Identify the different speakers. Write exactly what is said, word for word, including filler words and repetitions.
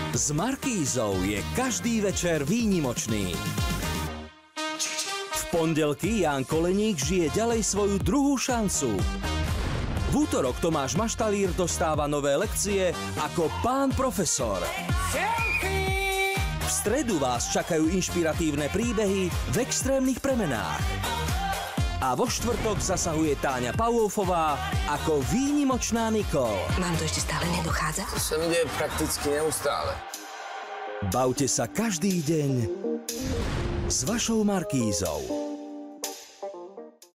Speaker 1: S Markízou je každý večer výnimočný. V pondelky Ján Koleník žije ďalej svoju druhú šancu. V útorok Tomáš Maštalír dostáva nové lekcie ako pán profesor. V stredu vás čakajú inšpiratívne príbehy v extrémnych premenách. A vo štvrtok zasahuje Táňa Pavloufová ako výnimočná Nikol.
Speaker 2: Vám to ešte stále nedochádza?
Speaker 3: To sa mi deje prakticky neustále.
Speaker 1: Bavte sa každý deň s vašou Markízou.